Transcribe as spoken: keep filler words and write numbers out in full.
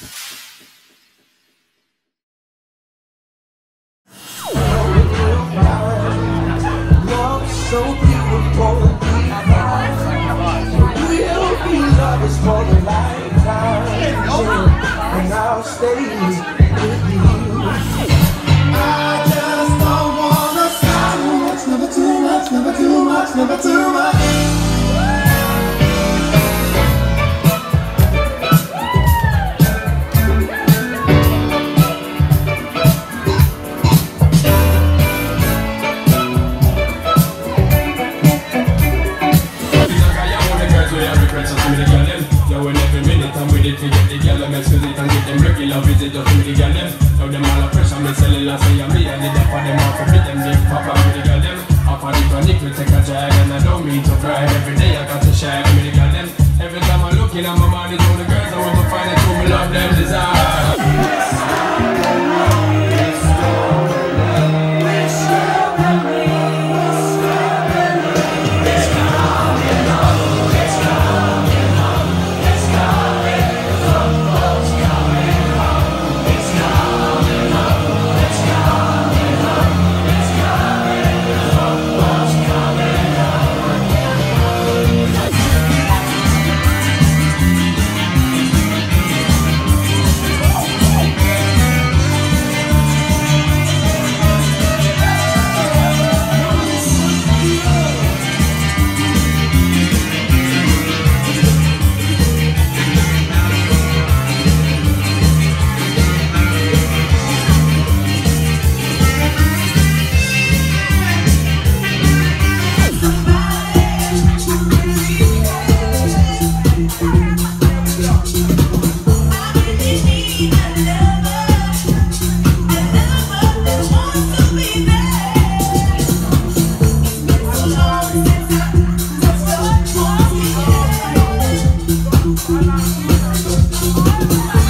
So beautiful, we'll be lovers for the lifetime, and I'll stay with you. I just don't wanna stop. Never too much, never too much, never too much. Visit up with the girl them. Now them all a pressure me selling and say I'm me and it up for them all to fit them big papa with the girl them. Up on the tonic we take a drag and I don't mean to cry. Every day I got to share with the girl them. Every time I look in at my mind it's all the girls I want to find it to me love them desire. Thank you.